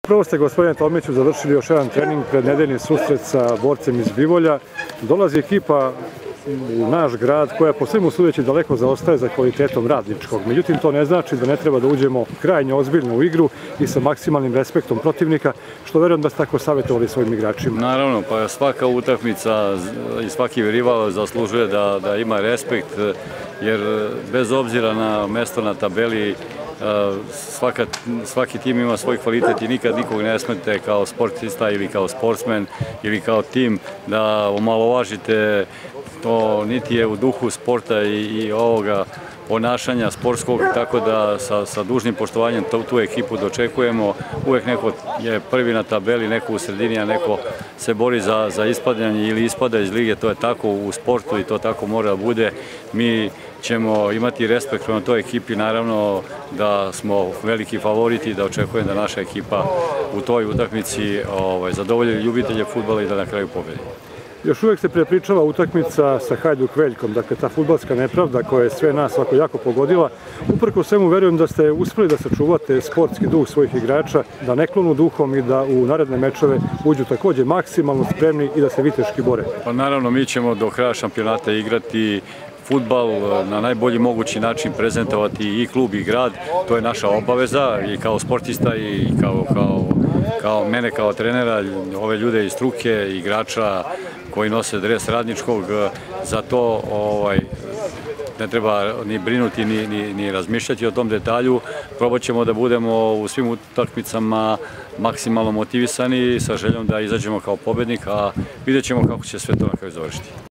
Prvo ste, gospodine Tomiću, završili još jedan trening pred nedeljni susret sa borcem iz Bivolja. Dolazi ekipa u naš grad koja po svemu sudeći daleko zaostaje za kvalitetom Radničkog. Međutim, to ne znači da ne treba da uđemo krajnje ozbiljno u igru i sa maksimalnim respektom protivnika, što verujem da ste tako savjetovali svojim igračima. Naravno, pa svaka utakmica i svaki rival zaslužuje da ima respekt, jer bez obzira na mesto na tabeli, svaki tim ima svoj kvalitet i nikad nikog ne smete kao sportista ili kao sportsmen ili kao tim da omalovažite. To niti je u duhu sporta i ovoga ponašanja sportskog, tako da sa dužnim poštovanjem tu ekipu dočekujemo. Uvek neko je prvi na tabeli, neko u sredini, a neko se bori za ispadanje ili ispada iz lige. To je tako u sportu i to tako mora da bude. Mi ćemo imati respekt prema toj ekipi, naravno da smo veliki favoriti i da očekujem da naša ekipa u toj utakmici zadovolji ljubitelje fudbala i da na kraju pobedi. Još uvek se prepričava utakmica sa Hajduk Veljkom, dakle ta fudbalska nepravda koja je sve nas ovako jako pogodila. Uprkos svemu verujem da ste uspeli da sačuvate sportski duh svojih igrača, da ne klonu duhom i da u naredne mečeve uđu takođe maksimalno spremni i da se viteški bore. Pa naravno, mi ćemo do kraja šampionata igrati fudbal na najbolji mogući način, prezentovati i klub i grad. To je naša obaveza i kao sportista i kao mene kao trenera, ove ljude iz struke, igrača koji nose dres Radničkog. Za to ne treba ni brinuti ni razmišljati o tom detalju. Probat ćemo da budemo u svim utakmicama maksimalno motivisani sa željom da izađemo kao pobednik, a vidjet ćemo kako će sve to na kraju završiti.